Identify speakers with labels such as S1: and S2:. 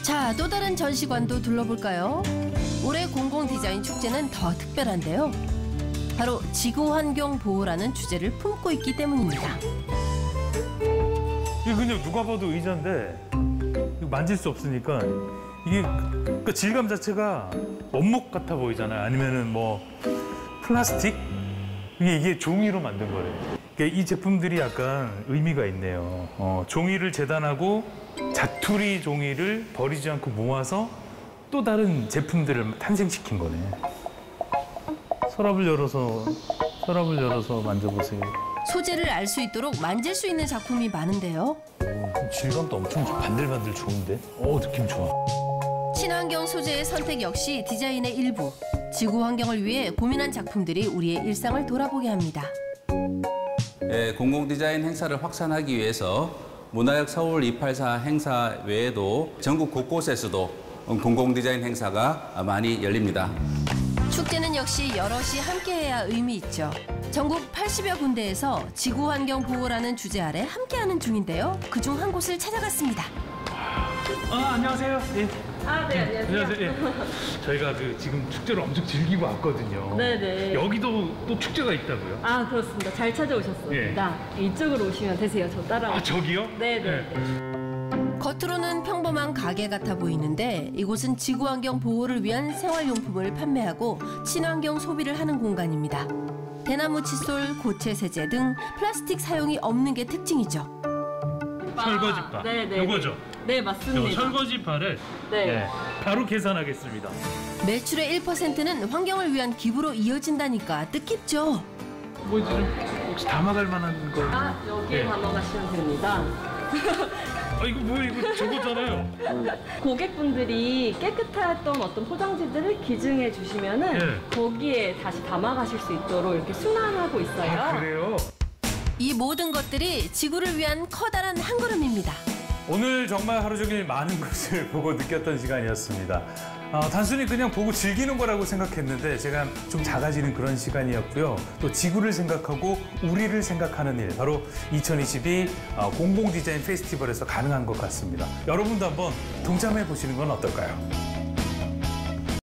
S1: 자, 또 다른 전시관도 둘러볼까요? 올해 공공 디자인 축제는 더 특별한데요. 바로 지구환경 보호라는 주제를 품고 있기 때문입니다.
S2: 이게 그냥 누가 봐도 의자인데 이거 만질 수 없으니까 이게 그러니까 질감 자체가 원목 같아 보이잖아요. 아니면은 뭐 플라스틱? 이게 종이로 만든 거예요. 그러니까 이 제품들이 약간 의미가 있네요. 종이를 재단하고 자투리 종이를 버리지 않고 모아서 또 다른 제품들을 탄생시킨 거네. 서랍을 열어서 만져보세요.
S1: 소재를 알 수 있도록 만질 수 있는 작품이 많은데요.
S2: 질감도 엄청 반들반들 좋은데? 느낌 좋아.
S1: 친환경 소재의 선택 역시 디자인의 일부. 지구 환경을 위해 고민한 작품들이 우리의 일상을 돌아보게 합니다.
S3: 공공 디자인 행사를 확산하기 위해서 문화역 서울 284 행사 외에도 전국 곳곳에서도 공공 디자인 행사가 많이 열립니다.
S1: 축제는 역시 여럿이 함께해야 의미 있죠. 전국 80여 군데에서 지구환경 보호라는 주제 아래 함께하는 중인데요. 그중 한 곳을 찾아갔습니다.
S2: 안녕하세요. 예.
S4: 네, 안녕하세요.
S2: 안녕하세요. 예. 저희가 지금 축제를 엄청 즐기고 왔거든요.
S4: 네네.
S2: 여기도 또 축제가 있다고요?
S4: 그렇습니다. 잘 찾아오셨습니다. 이쪽으로 오시면 되세요. 저 따라오세요.
S2: 저기요?
S4: 네네.
S1: 겉으로는 평범한 가게 같아 보이는데 이곳은 지구환경 보호를 위한 생활용품을 판매하고 친환경 소비를 하는 공간입니다. 대나무 칫솔, 고체 세제 등 플라스틱 사용이 없는 게 특징이죠.
S2: 설거지바.
S4: 네네.
S2: 이거죠?
S4: 네, 맞습니다.
S2: 설거지바를
S4: 네.
S2: 바로 계산하겠습니다.
S1: 매출의 1%는 환경을 위한 기부로 이어진다니까 뜻깊죠.
S2: 뭐지 좀 혹시 담아갈 만한 거?
S4: 여기에 담아가시면 됩니다.
S2: 이거 저거잖아요.
S4: 고객분들이 깨끗했던 어떤 포장지들을 기증해 주시면은 거기에 다시 담아가실 수 있도록 이렇게 순환하고 있어요.
S2: 그래요?
S1: 이 모든 것들이 지구를 위한 커다란 한 걸음입니다.
S2: 오늘 정말 하루 종일 많은 것을 보고 느꼈던 시간이었습니다. 단순히 그냥 보고 즐기는 거라고 생각했는데 제가 좀 작아지는 그런 시간이었고요. 또 지구를 생각하고 우리를 생각하는 일, 바로 2022 공공 디자인 페스티벌에서 가능한 것 같습니다. 여러분도 한번 동참해 보시는 건 어떨까요?